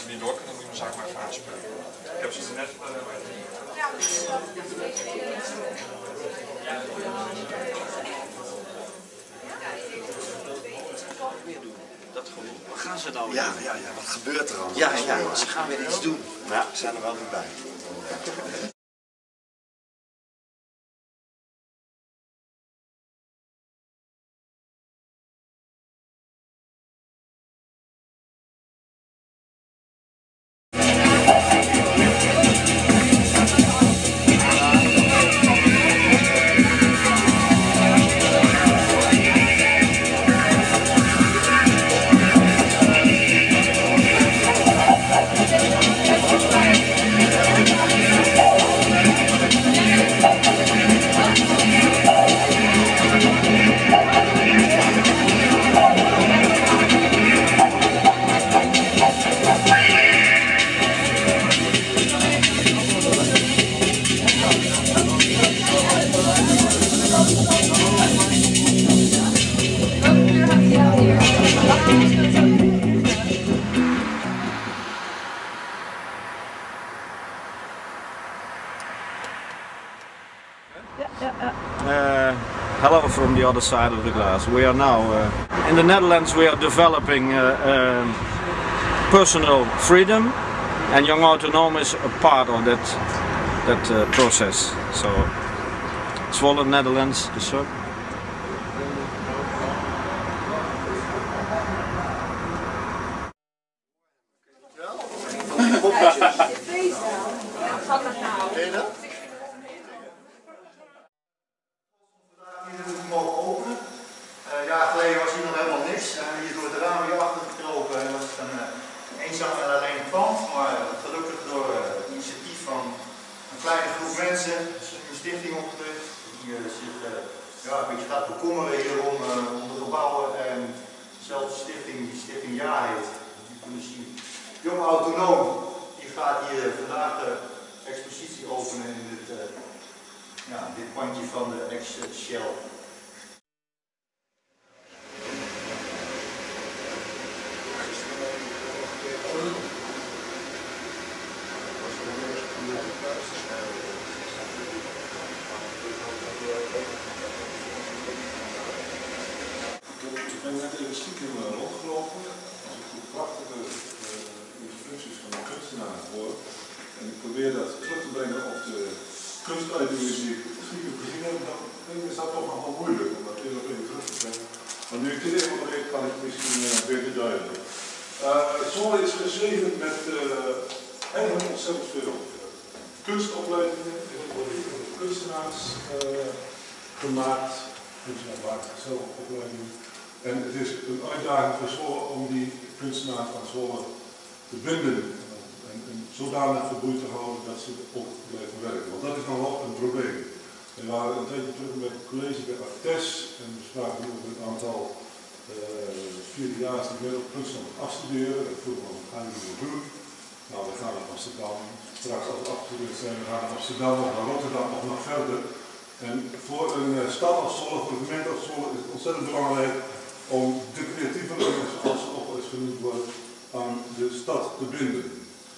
ze niet door kunnen, dan moet je mijn zaak maar even aanspreken. Ik heb ze net... Dat gewoon. Wat gaan ze nou doen? Ja, wat gebeurt er allemaal? Ja, ze gaan weer iets doen. Ja, we zijn er wel weer bij. Hello from the other side of the glass. We are now in the Netherlands. We are developing personal freedom, and Young Autonoom is a part of that process. So, Zwolle, Netherlands, the sub. Een jaar geleden was hier nog helemaal niks. Hier door het raam weer achter gekropen en was het een eenzaam en alleen pand. Maar gelukkig door het initiatief van een kleine groep mensen is een stichting opgericht. Die zich een beetje gaat bekommeren hier om de gebouwen. En dezelfde stichting, die stichting Ja heet, die kunnen zien. Young Autonoom, die gaat hier vandaag de expositie openen in dit pandje van de ex-Shell. Ik ben net even stiekem rondgelopen. Als ik de prachtige instructies van de kunstenaar hoor. En ik probeer dat terug te brengen op de kunstuiting die ik stiekem gezien heb. Dan is dat toch nog wel moeilijk om dat even terug te brengen. Maar nu ik dit even weet, kan ik het misschien beter duiden. Zwolle is geschreven met eigenlijk ontzettend veel kunstopleidingen. Er worden kunstenaars gemaakt. Kunstenaar maakt zichzelf opleidingen. En het is een uitdaging voor Zwolle om die kunstenaars van Zwolle te binden. En zodanig verboeid te houden dat ze ook blijven werken. Want dat is nog wel een probleem. We waren een tijdje terug met het college bij Artes en we spraken over een aantal vierdejaars die weer op kunst nog afstuderen. En vroegen we, wat gaan jullie nog doen? Nou, we gaan naar Amsterdam. Straks als we afgestudeerd zijn, we gaan naar Amsterdam of naar Rotterdam of nog verder. En voor een stad als Zwolle, voor een gemeente als Zwolle is het ontzettend belangrijk om de creatievelingen, zoals ze ook al eens genoemd worden, aan de stad te binden.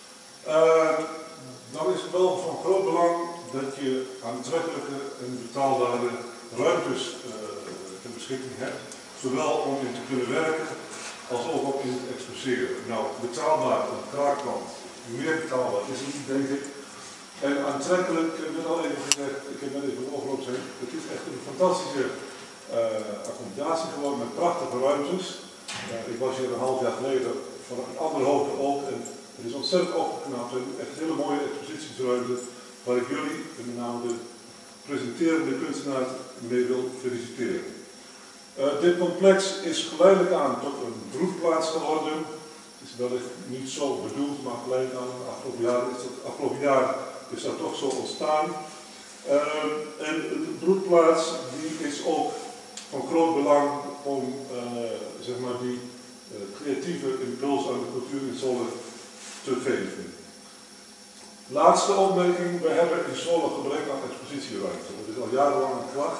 Dan is het wel van groot belang dat je aantrekkelijke en betaalbare ruimtes ter beschikking hebt, zowel om in te kunnen werken als ook om in te exposeren. Nou, betaalbaar op de kraakpand, meer betaalbaar is het niet, denk ik. En aantrekkelijk, ik heb net al even gezegd, ik heb net even overloop gezegd, het is echt een fantastische accommodatie geworden met prachtige ruimtes. Ik was hier een half jaar geleden van een andere hoogte ook en het is ontzettend opgeknapt en echt hele mooie expositiesruimte waar ik jullie, en met name de presenterende kunstenaars, mee wil feliciteren. Dit complex is geleidelijk aan tot een broedplaats geworden. Het is wellicht niet zo bedoeld, maar geleidelijk aan de afgelopen jaar is dat toch zo ontstaan. En de broedplaats die is ook van groot belang om zeg maar die creatieve impuls aan de cultuur in Zwolle te geven. Laatste opmerking, we hebben in Zwolle gebrek aan expositieruimte. Dat is al jarenlang een klacht.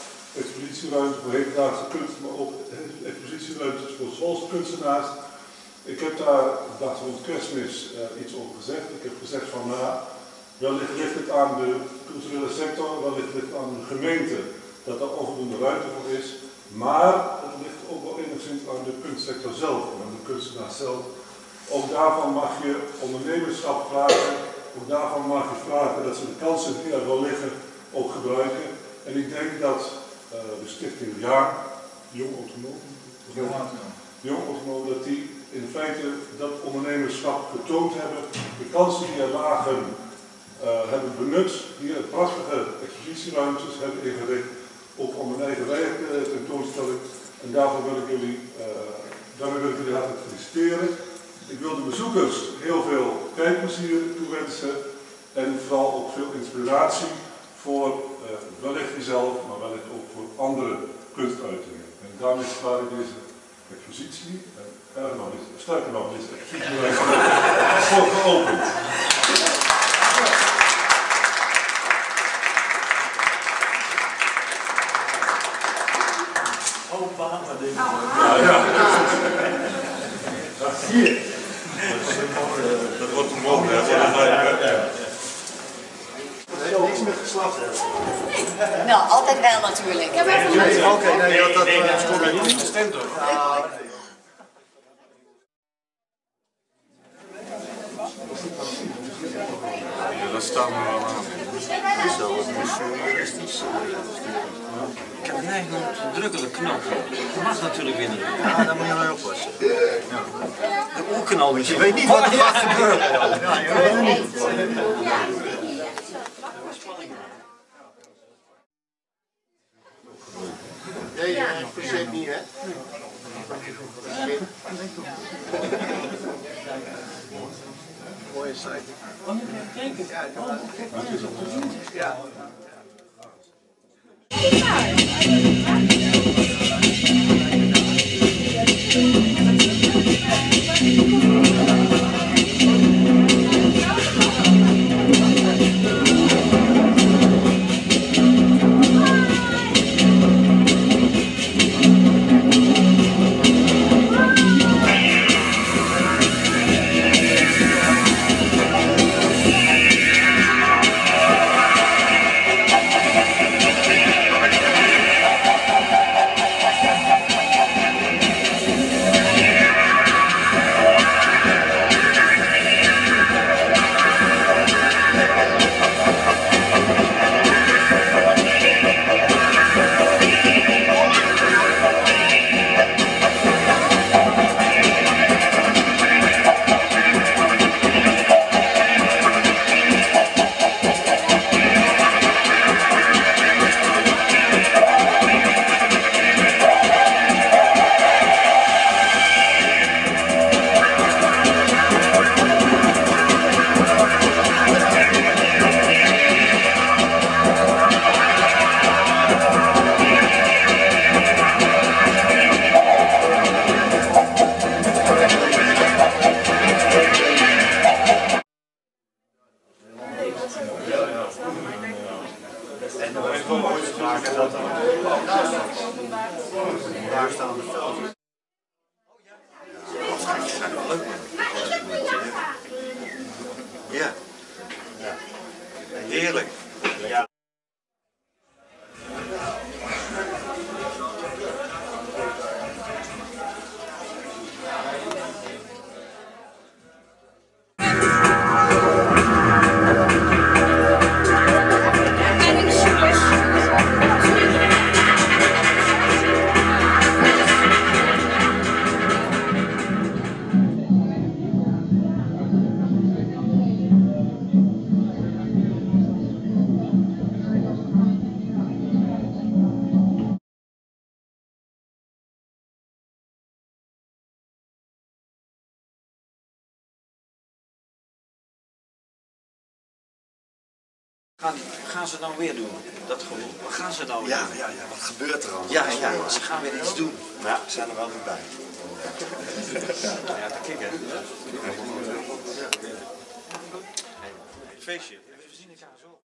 Expositieruimte voor hedendaagse kunst, maar ook expositieruimtes voor Zwolse kunstenaars. Ik heb daar, ik dacht rond kerstmis, iets over gezegd. Ik heb gezegd van, wellicht ligt het aan de culturele sector, wellicht ligt het aan de gemeente dat er onvoldoende ruimte voor is. Maar het ligt ook wel enigszins aan de kunstsector zelf, aan de kunstenaar zelf. Ook daarvan mag je ondernemerschap vragen, ook daarvan mag je vragen dat ze de kansen die er wel liggen ook gebruiken. En ik denk dat de stichting Jong Autonoom, dat die in feite dat ondernemerschap getoond hebben, de kansen die er lagen hebben benut, hier prachtige expositieruimtes hebben ingericht, ook om een eigen werk tentoonstelling. En daarvoor wil ik jullie, daarmee wil ik jullie hartelijk feliciteren. Ik wil de bezoekers heel veel kijkplezier toewensen en vooral ook veel inspiratie voor wellicht jezelf, maar wellicht ook voor andere kunstuitingen. En daarmee verklaar ik deze expositie, sterker nog, deze expositie voor geopend. Dat wordt een mooi, Niks met geslacht hebben. Nou, altijd wel natuurlijk. Oké, nee, dat is niet gestemd hoor. Ja, dat staan we wel aan. Is wel wat surrealistisch. Ik heb een neiging om te drukken de knop. Dat mag natuurlijk weer niet. Ja, daar moet je mee oppassen. De oerknal is. Je weet niet wat er gaat gebeuren. Ja, je weet het niet. Nee, je verzet niet, hè? Mooie site. Ja. Daar staan de velden. Ja. Heerlijk. Ja. Gaan ze nou weer doen? Dat gewoon. Wat gaan ze nou weer doen? Ja, wat gebeurt er allemaal? Ja, ze gaan weer iets doen. Maar ja, ze zijn er wel weer bij. Ja, te kikken. Feestje. We zien elkaar zo.